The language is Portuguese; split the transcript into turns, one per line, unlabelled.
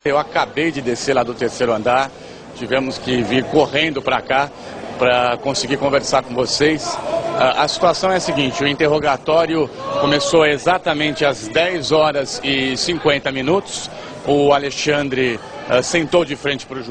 Eu acabei de descer lá do terceiro andar, tivemos que vir correndo para cá para conseguir conversar com vocês. A situação é a seguinte: o interrogatório começou exatamente às 10 horas e 50 minutos. O Alexandre sentou de frente para o juiz.